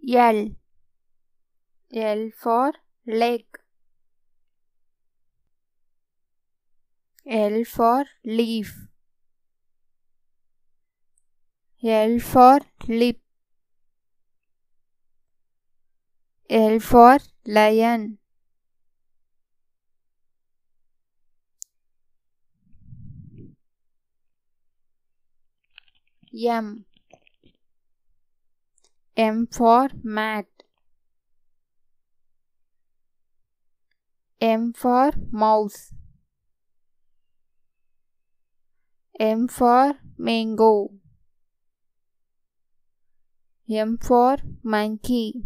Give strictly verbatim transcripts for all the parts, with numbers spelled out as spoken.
L. L for leg. L for leaf. L for lip. L for lion. M. M for mat. M for mouse. M for mango. M for monkey.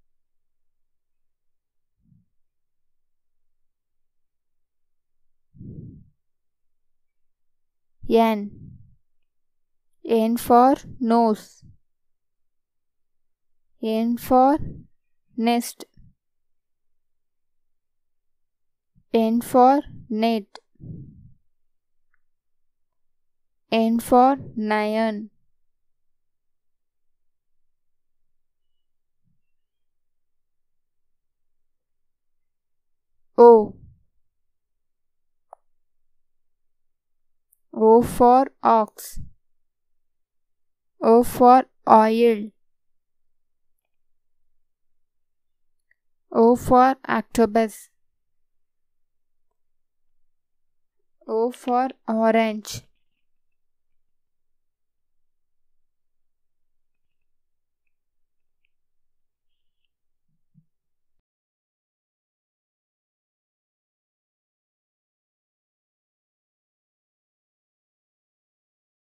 N. N for nose. N for nest. N for net. N for lion. O. O for ox. O for oil. O for octopus. O for orange.